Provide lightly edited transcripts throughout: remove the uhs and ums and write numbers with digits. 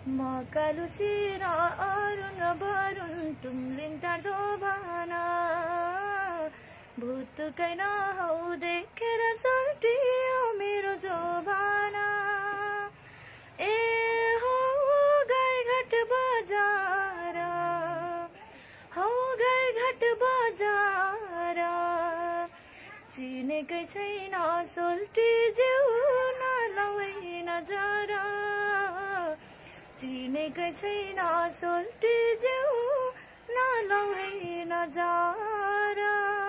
मकालुसी र अरुण बरुण तुमलिन टाढो भाना भुतुकै नहौ देखेर सल्टियो मेरो जोबाना ए हो गाईघाट बजार हौ गाईघाट बजार चिनेकै छैन सोल्टी जिउ नलौै नजर चिनेकै छैन सोल्टी जिउ नलौै नजर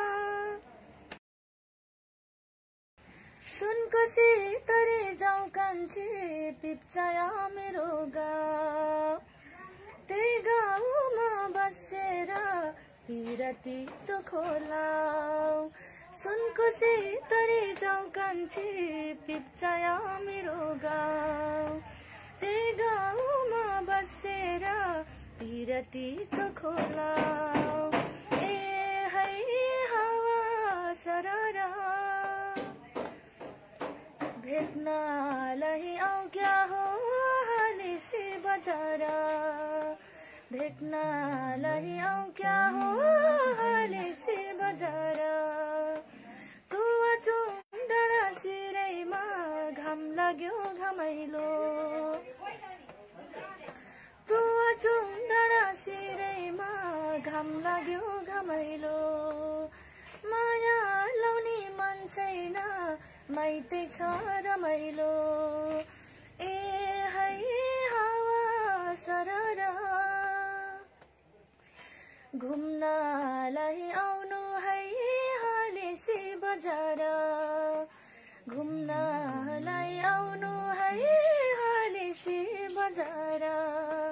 सुनकोशी तरे जाउँ कान्छी पिप्चाया मेरो गाउँ त्यही गाउँमा बसेर पिरती चोखोलाउ सुनकोशी तरे जाउँ कान्छी पिप्चाया मेरो गाउँ त्यही गाउँमा बसेर पिरती चोखोलाउ ए है हावा सरर भेट्नलाई आऊ क्या हो हालिसी बजार भेट्नलाई आऊ क्या हो हालिसी बजार कुवाचुङ डाँडा सिरैमा घाम लाग्यो घमाइलो कुवाचुङ डाँडा सिरैमा घाम लाग्यो घमाइलो माया लाउने मन छैन माइतै छ रमाइलो ए है हावा सरर घुम्नलाई आउनु है हालिसी बजार घुम्नलाई आउनु है हालिसी बजार